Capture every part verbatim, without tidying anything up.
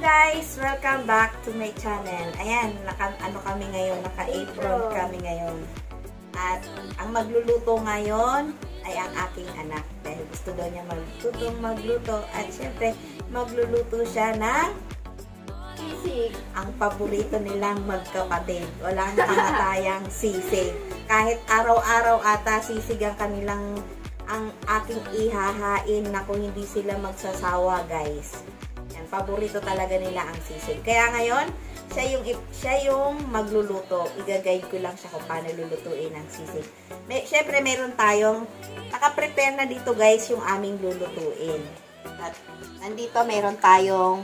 guys! Welcome back to my channel. Ayan, naka, ano kami ngayon, naka-apron kami ngayon. At ang magluluto ngayon ay ang aking anak. Dahil gusto daw niya magtutong magluto. At syempre, magluluto siya ng sisig. Ang paborito nilang magkapatid. Walang kamatayang sisig. Kahit araw-araw ata sisig ang kanilang ang aking ihahain na kung hindi sila magsasawa, guys. Yan, paborito talaga nila ang sisig. Kaya ngayon, siya yung, siya yung magluluto. Iga-guide ko lang siya kung paano lulutuin ang sisig. May, Siyempre, meron tayong, naka-prepare na dito, guys, yung aming lulutuin. At nandito, meron tayong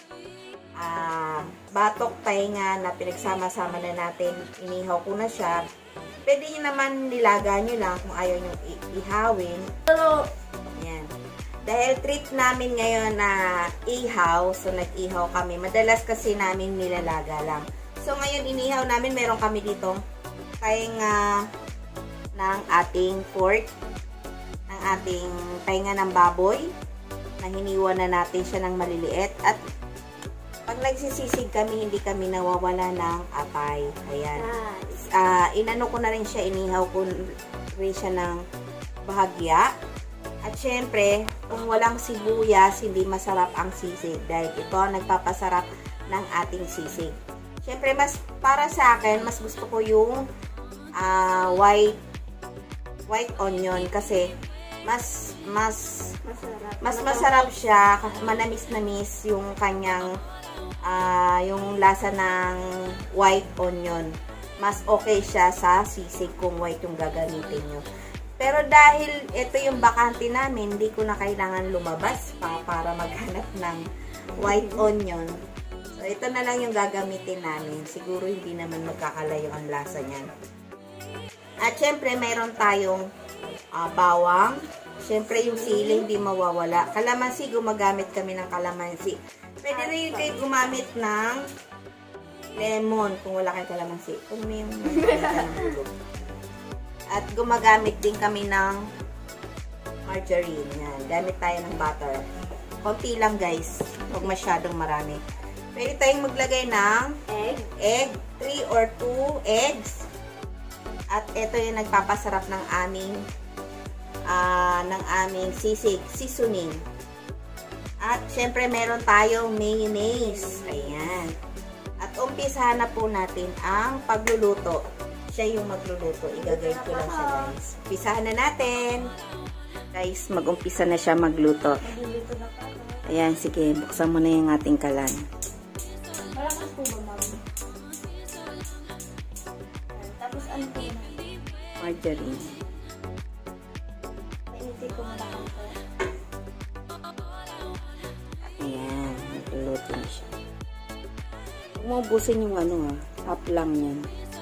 uh, batok tainga na pinagsama-sama na natin. Inihaw ko na siya. Pwede nyo naman nilaga nyo lang kung ayaw nyo ihawin. Pero, yan. Dahil treat namin ngayon na ihaw, so nag-ihaw kami. Madalas kasi namin nilalaga lang. So, ngayon inihaw namin, meron kami ditong tainga ng ating pork, ng ating tainga ng baboy, na hiniwa na natin siya ng maliliit. At pag nagsisisig kami, hindi kami nawawala ng atay. Ayan. Uh, inano ko na rin siya, inihaw ko rin siya ng bahagya. At syempre, kung walang sibuyas, hindi masarap ang sisig. Dahil ito ang nagpapasarap ng ating sisig. Syempre, mas, para sa akin, mas gusto ko yung uh, white white onion. Kasi, mas, mas, masarap. mas masarap siya. Manamis-namis yung kanyang, uh, yung lasa ng white onion. Mas okay siya sa sisig kung white yung gagamitin nyo. Pero dahil ito yung bakante namin, hindi ko na kailangan lumabas pa para maghanap ng white onion. So, ito na lang yung gagamitin namin. Siguro hindi naman magkakalayo ang lasa niyan. At syempre, mayroon tayong uh, bawang. Syempre, yung sili hindi mawawala. Kalamansi, gumagamit kami ng kalamansi. Pwede rin kayo gumamit ng lemon kung wala kayong kalamansi. Kung may yung at gumagamit din kami ng margarine. Yan. Gamit tayo ng butter. Konti lang, guys. Huwag masyadong marami. Pwede tayong maglagay ng egg. Egg. three or two eggs. At ito yung nagpapasarap ng aming uh, ng aming sisig. Seasoning. At syempre meron tayong mayonnaise. Ayan. At umpisahan na po natin ang pagluluto. Siya yung magluluto. Igagayad ko lang siya, guys. Umpisahan na natin. Guys, mag-umpisa na siya magluto. Ayan, sige. Buksan mo na yung ating kalan. Malakas po ba, ma'am? Tapos ano po na? Margarine. Painitin ko muna ako. Ayan, magluluto na siya. Huwag mo ubusin yung ano ha. Half lang yan.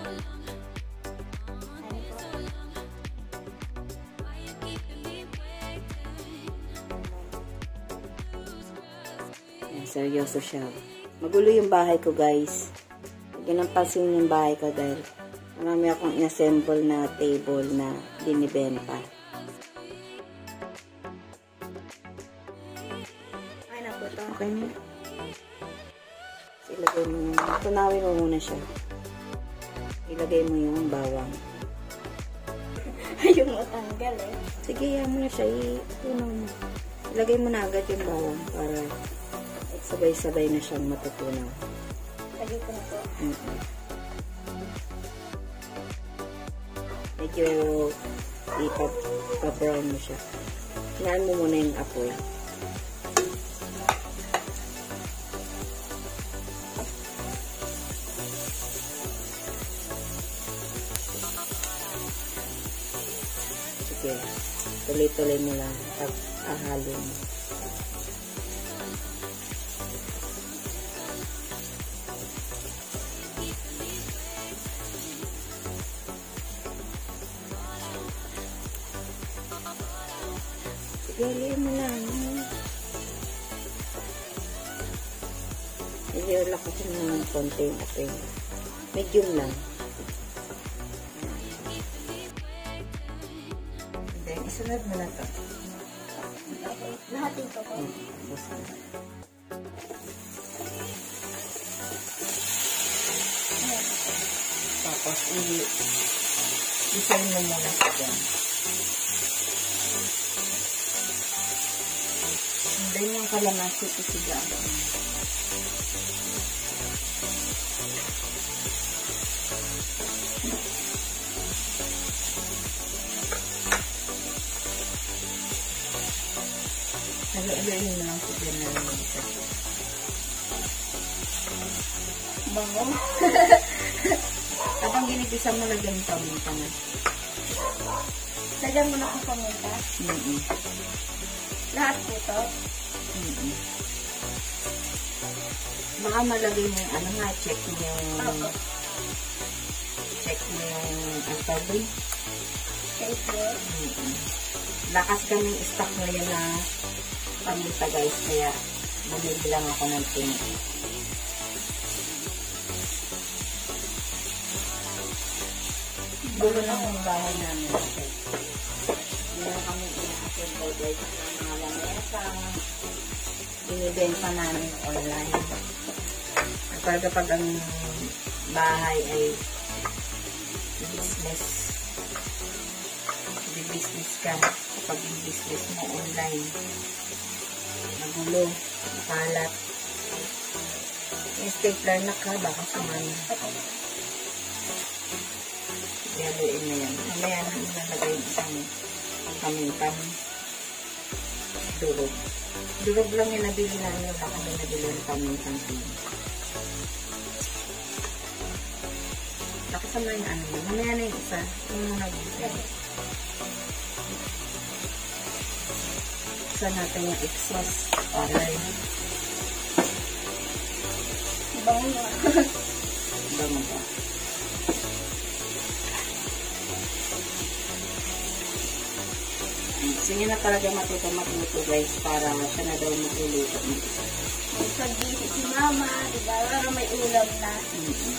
Ayan, seryoso siya. Magulo yung bahay ko, guys. Lagyan ng pansin yung bahay ko dahil marami akong inassemble na table na dinibenta. Ay, na po ito. Okay na. Ilagay mo yung, tunawin mo muna siya. Ilagay mo yung bawang. Yung matanggal eh. Sige, yan mo na siya. I-tunaw mo. Ilagay mo na agad yung bawang para sabay-sabay na siyang matutunaw. Lagay ko na po. Mm -hmm. Medyo ipap-brown mo siya. Hinaan mo muna yung apoy. Sige, tuloy-tuloy mo lang pag ahalo mo. Sige, haliin mo lang. Medyo lakasin mo ng konti yung apoy. Medium lang. Isunod mo na ito. Lahat ito po. Hmm, Tapos, i-design mo muna siya dyan. And then, yung kalamansi, isigaan mo. Nag-alayin mo lang siya dyan na naman siya. Bango. Habang ginigisa mo, lagyan yung paminta na. Lagyan mo na ang paminta. Mm-mm. Lahat po to. Mm-mm. Baka malagay mo yung ano nga, check mo yung... Ako. Check mo yung alphabet. Favorite. Mm-mm. Lakas kaming stock ngayon na paminta guys, kaya bumili lang ako ng tin. Gulo lang yung bahay namin. Okay. Hindi lang kami ina-assemble guys ng mga lamesa. Binibenta namin online. At kapag ang bahay ay business, business ka, kapag yung business mo online, magulo, makalat. Yung stapler na ka, baka sumay. Yaluin na yan. Mamaya na nalagay yung isang pamintang durog. Durog lang yung nabili namin. Wala kami nabili yung pamintang tin. Lakasan na yung ano. Mamaya na yung isa. Yung muna gisa. Isa natin yung exhaust. Alay. Bango nga. Bango ba? Gusto niya na talaga matuto magluto guys para siya na daw magluluto ng isa. May pag-isip si mama, diba? Para may ulam na. Mm-hmm.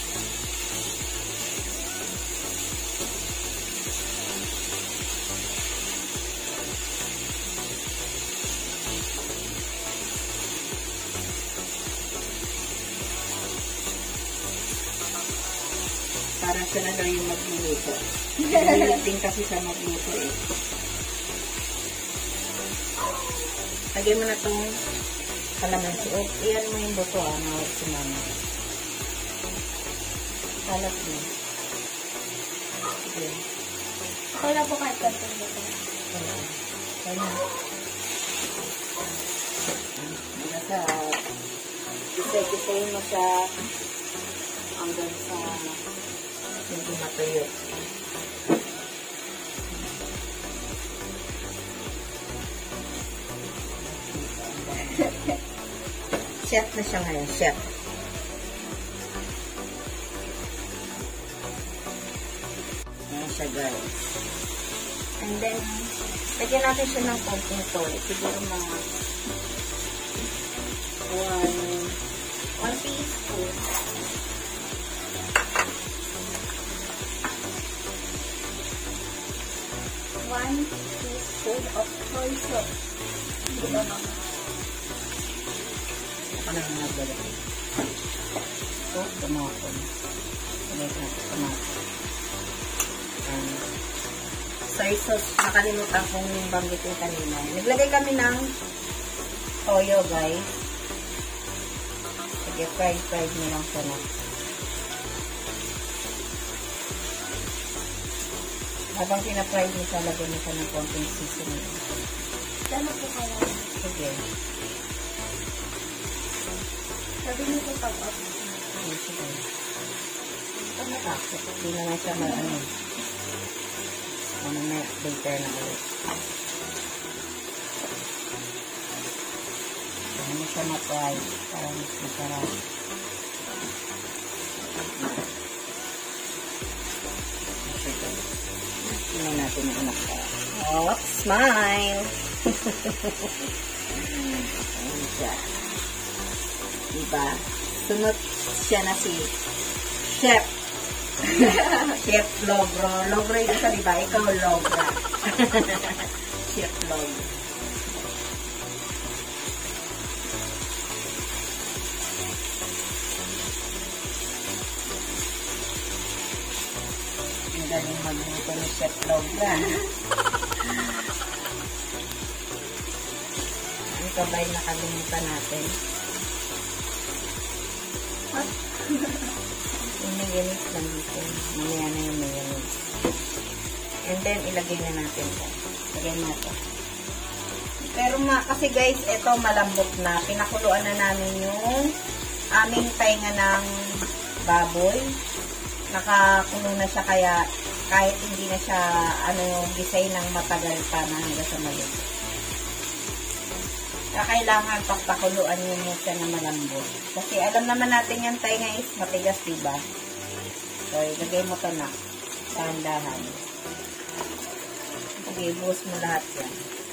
Para siya na daw yung magluluto. Mahilig din kasi sa magluto eh. Lagyan mo na itong kalamansi. O, iyan mo yung buto ah, nawag si mama. Kalat mo. Sige. Okay lang po kahit konting dito. Kaya. Kaya. Nasa, isa-isayin mo siya hanggang sa hindi matuyo. Chef na siya ngayon, chef. Ayan siya guys. And then, lagyan natin siya ng konting toyo. Siguro mga one, one teaspoon. One teaspoon of soy sauce. Diba mama? Ano yung naglalagay? Ito, tomato. Lagyan natin tomato. And soy sauce, nakalimutan kong banggitin kanina. Naglagay kami ng toyo, guys. Sige, fried-fried mo lang siya na. Habang pina-fried mo siya, lagyan mo siya ng konting seasoning. Dano po kaya? Sige. Sabi niyo po pag-off. Sige, sige. Ito na ka. Hindi na nga siya mag-ano. Ano na, later na ulit. Ano mo siya ma-fry para mas masarap. Tingnan natin yung anak ko. Oh, smile! Ayan siya. Diba? Sunod siya na si Chef. Chef Logro. Logro yung isa, diba? Ikaw Logra. Chef Logro. Ang galing magluto ni Chef Logra. Ang kabay nakalimutan natin. What? Yung mayonnaise lang dito. Mamaya na yung mayonnaise. And then, ilagay na natin ito. Lagay natin. Pero ma, kasi guys, ito malambot na. Pinakuluan na namin yung aming tainga ng baboy. Nakakulo na siya kaya kahit hindi na siya ano yung gisay ng matagal pa na hanggang sa maluto. Kaya kailangan pakpakuluan nyo mo siya na malambot. Kasi alam naman natin yung tainga is matigas, diba? So, ilagay mo ito na. Dahan-dahan. Okay, buhos mo lahat yan.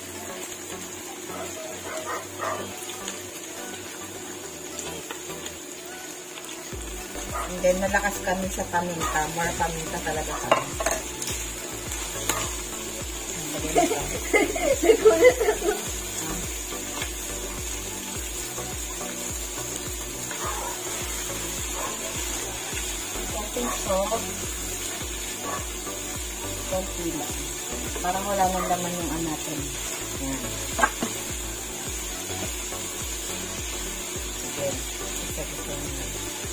And then, malakas kami sa paminta. More paminta talaga kami. Nagulat ako. Konting salt. Konti lang. Parang wala nang laman yung ano natin. Yan. Sige. Isa-isa na.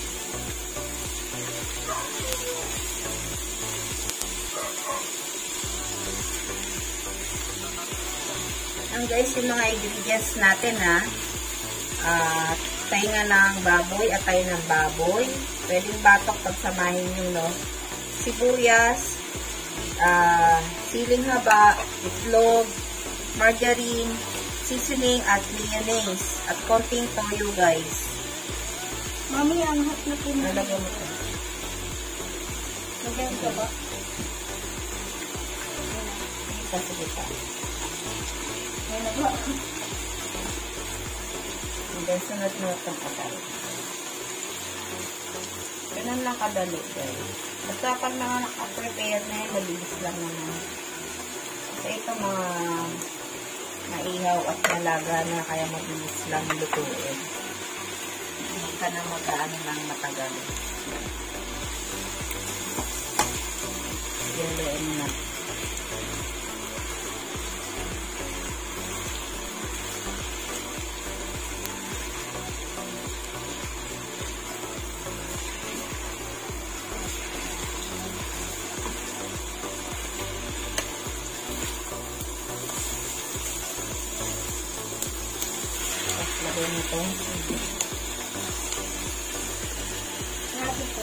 Ang guys, yung mga ingredients natin ha. Uh, tainga ng baboy at tayo ng baboy. Pwedeng batok pagsamahin nyo, no? Sibuyas, uh, siling haba, itlog, margarine, seasoning at mayonnaise. At konting toyo, guys. Mami, ang hot na po. Nalagyan mo ito. Lagyan ka ba? Kasi kita. May nagawa ako. And then, sunod mo itong patay. Ganun lang kadali, guys. Basta pag mga naka-prepare na yun, mabilis lang naman. Kasi ito mga maihaw at malaga na kaya mabilis lang lutuin. Hindi ka na mag-ano lang matagal. Sigaluin mo na. Lagay mo ito. Grabe po.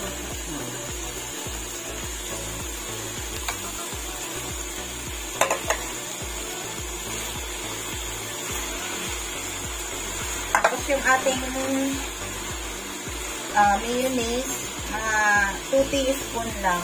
Tapos yung ating uh, mayonnaise, mga two teaspoon lang.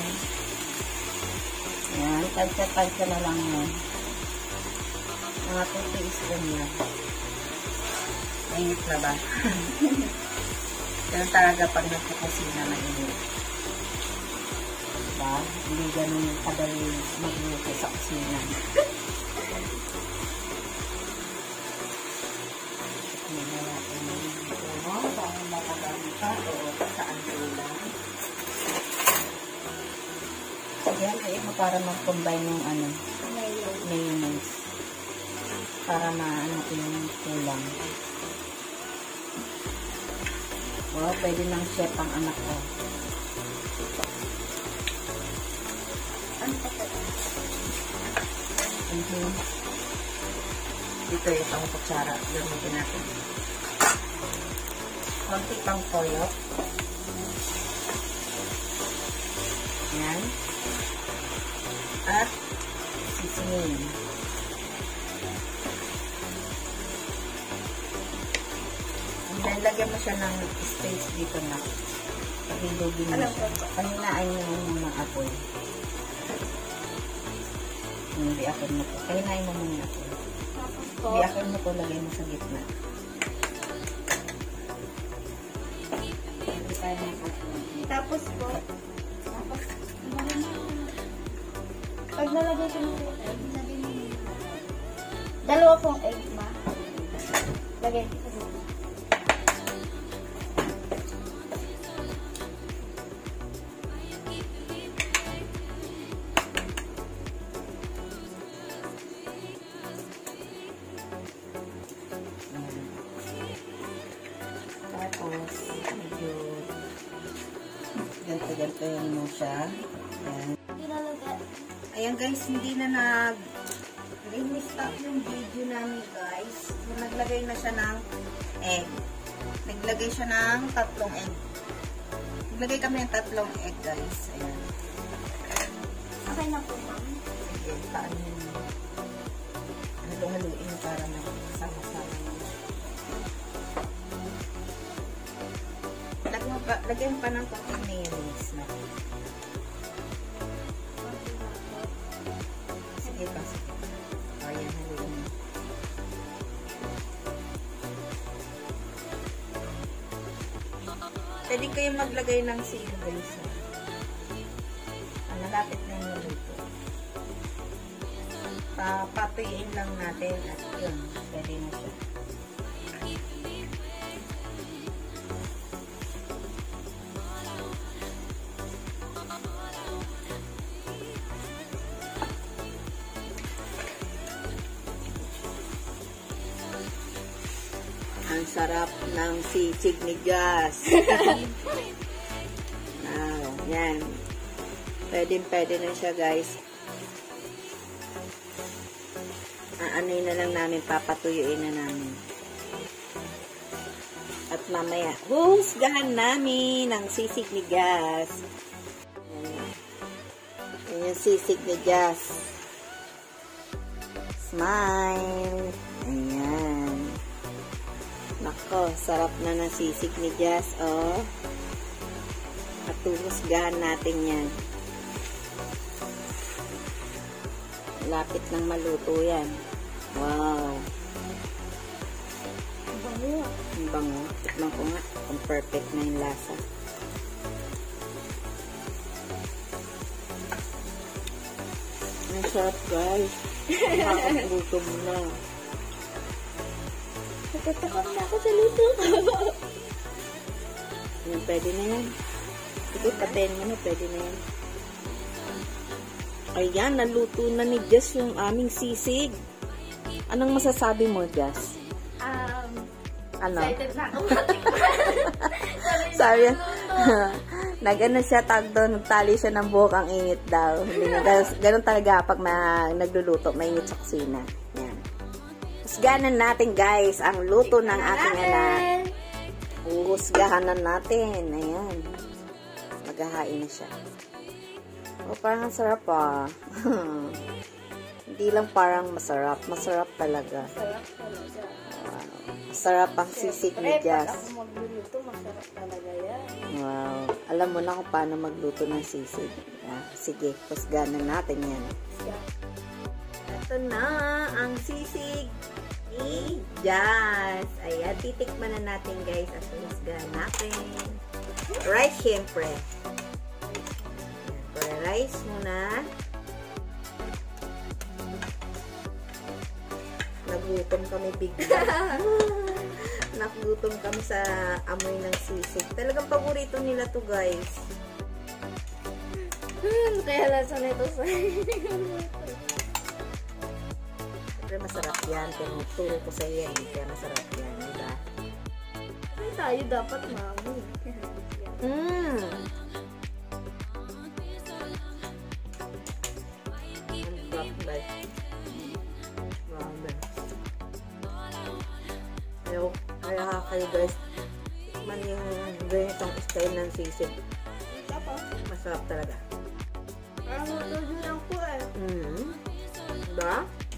Ayan, tansya-tansya na lang yun. Mga two teaspoon lang. Mainit na ba? Ganun talaga pag nagkukusina na init. Diba? Hindi ganun kadali magluto sa kusina. Hindi na natin magluto mo. Baka matagamit pa o saan ulam. Sige, kaya mo para mag-combine yung ano, mayonnaise. Para maano yung kulang. Wow, pwede ng chef ang anak ko. Ang tapat. Mm-hmm. Dito yung pang kutsara. Gamitin natin. Konti pang toyo. Yan. At seasoning. Then, lagyan mo siya ng space dito na. Pagilugin mo siya. Pahinain mo muna apoy. Hindi ako mo ito. Pahinain mo muna apoy. Hindi ako mo ito. Lagay mo sa gitna. Hindi tayo ng apoy. Tapos po, tapos, pag nalagay ko ng egg, lagay mo yung dalawa pong egg, ma. Lagay ko. Tapos, medyo ganto-gantoin mo siya. Ayan. Ayan guys, hindi na nag stop yung video namin guys. So, naglagay na siya ng egg. Naglagay siya ng tatlong egg. Naglagay kami ng tatlong egg guys. Ayan. Okay na po, ma'am. Sige, paano yun? Halong-haluin para may sama-sama. Lagyan pa, lagyan pa ng konting mayonnaise na. Sige pa, sige. Ayan, haluin. Pwede kayong maglagay ng sili guys. Ah, malapit na yung luto. Papatuyin lang natin at yun, pwede na siya. Ang sarap ng sisig ni Jazz. Wow, yan. Pwede, pwede na siya, guys. Aanoy na lang namin, papatuyuin na namin. At mamaya, husgahan namin ang sisig ni Jazz. Yan. Yan yung sisig ni Jazz. Smile. Ayan. Nako, sarap na ng sisig ni Jazz, oh. At tuhusgahan natin yan. Lapit ng maluto yan. Wow. Ang bango. Ang bango. Tikman ko nga kung perfect na yung lasa. Ang sarap, guys. Nakakagutom na. Natatakot na ako sa luto. Yan, pwede na yan. Sige, patayin mo na. Pwede na yan. Ayan, naluto na ni Jess yung aming sisig. Anong masasabi mo, Jess? Um, Ano? excited na ako. Sabi yan. Nagano siya, tag doon, nagtali siya ng buhok, ang init daw. Hindi niya, ganun, ganun talaga pag na, nagluluto, mainit sa kusina. Yan. Husgahan natin, guys, ang luto ng aking anak. Uhusgahan na natin. Ayan. Maghahain na siya. Oh, parang ang sarap ah. Hindi lang parang masarap. Masarap talaga. Masarap talaga. Wow. Masarap ang sisig ni Jazz. Pag ako magluluto, masarap talaga yan. Wow. Alam mo na kung paano magluto ng sisig. Ah, sige, husgahan na natin yan. Ito na ang sisig ni Jazz. Ayan, titikman na natin guys at husgahan natin. Rice syempre. Para rice muna. Nagutom kami bigla. Nagutom kami sa amoy ng sisig. Talagang paborito nila to guys. Hmm, kaya lasa na ito sa Siyempre masarap yan. Tinuturo ko sa iyo. Kaya masarap yan. Diba? Ay, tayo dapat mami. Mmm. Ayaw, kaya kayo guys, man yung ganitong style ng sisig. Masarap talaga. Parang matuloy lang po eh. Mm. Diba?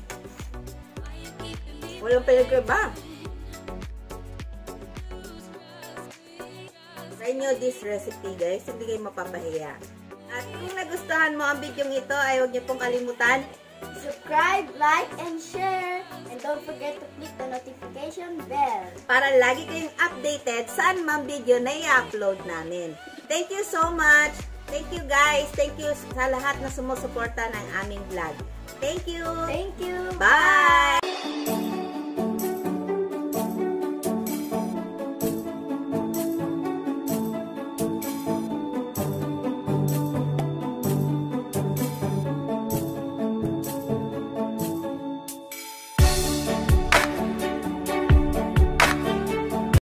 Walang pinagkaiba. Try nyo this recipe guys, hindi kayo mapapahiya. At kung nagustuhan mo ang video ito, ay huwag niyo pong kalimutan Subscribe, like, and share. And don't forget to click the notification bell. para lagi kayong updated saan mang video na i-upload namin. Thank you so much! Thank you guys! Thank you sa lahat na sumusuporta ng aming vlog. Thank you! Thank you. Bye!